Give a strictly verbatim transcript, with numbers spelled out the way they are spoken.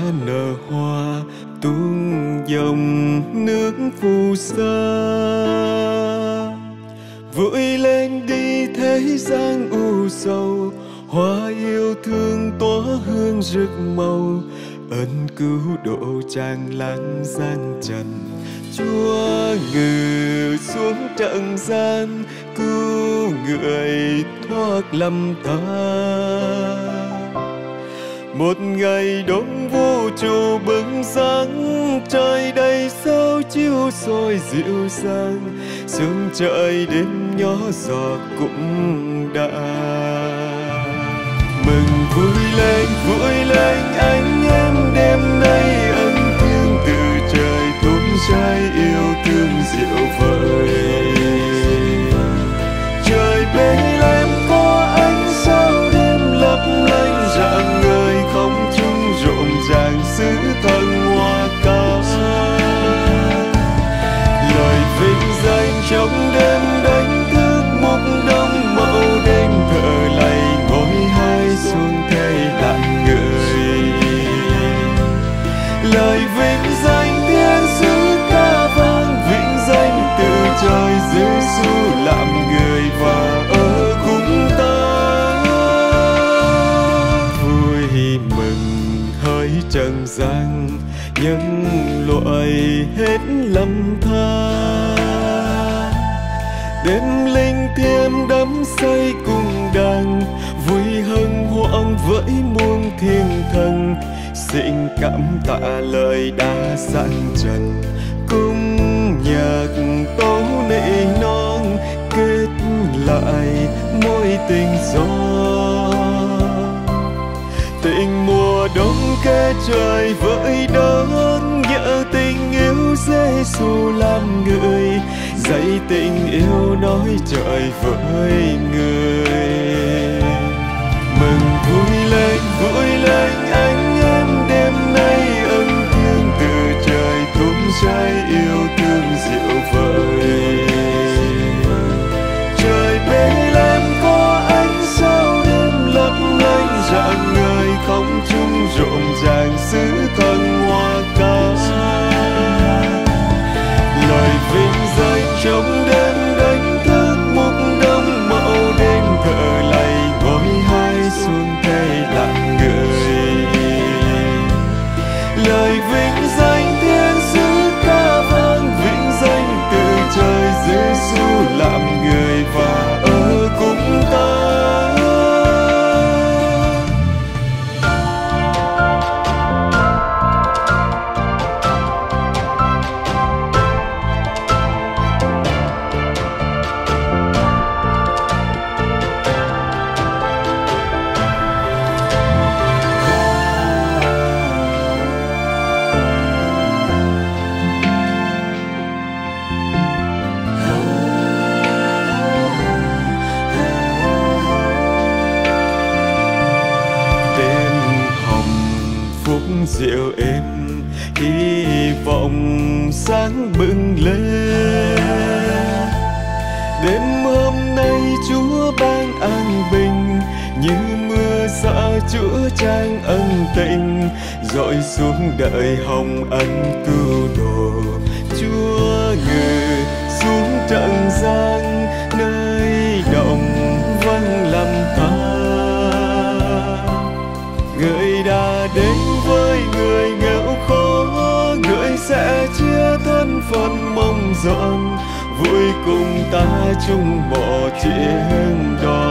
nở hoa tung dòng nước phù sa. Vội lên đi thế gian u sầu, hoa yêu thương tỏa hương rực màu, ơn cứu độ tràn lan gian trần. Chúa ngự xuống trần gian, cứu người thoát lầm than. Một ngày đông vũ trụ bừng sáng, trời đầy sao chiếu soi dịu dàng, sương trời đêm nhỏ giọt cũng đã. Mừng vui lên vui lên anh em, đêm nay ân thương từ trời tuôn trái yêu thương diệu vời. Trời bên em có ánh sao đêm lấp lánh rạng ngời, không trung rộn ràng xứ thần hoa ca. Lời vinh danh trong đêm đánh thức mục đông mẫu đêm thờ lạy, ngôi hai xuân thay lặng người. Lời vinh danh thiên sứ ca vang, vinh danh từ trời Giêsu làm người và ở cùng ta. Vui mừng hỡi trần gian, nhân loại hết lầm tha. Đêm linh thiêng đắm say cùng đàn, vui hân hoan với muôn thiên thần. Xin cảm tạ lời đã dặn trần, cung nhạc tấu nỉ non, kết lại mối tình gió. Tình mùa đông kết trời với đớn, nhớ tình yêu Giêsu làm người, dạy tình yêu nói trời với người. Mừng vui lên vui lên anh em, đêm nay ân thương từ trời tuôn trái yêu thương diệu vời. Trời bên em có ánh sao đêm lấp lánh rạng ngời, không trung rộn ràng xứ thần hoa ca. Lời vinh danh trong đêm đánh thức mục đông mẫu đêm thờ lạy, ngôi hai xuân thay lặng người. Lời vinh danh thiên sứ ca vang, vinh danh từ trời Giêsu làm người và ở cùng ta. Dịu êm hy vọng sáng bừng lên. Đêm hôm nay Chúa ban an bình, như mưa xả chữa chan ân tình, dội xuống đời hồng ân cứu độ. Chúa ngự xuống trần gian, nơi đồng vắng lầm tha. Người đã đến với người nghèo khó, người sẽ chia thân phần mong dọn, vui cùng ta chung bỏ chiếc đò.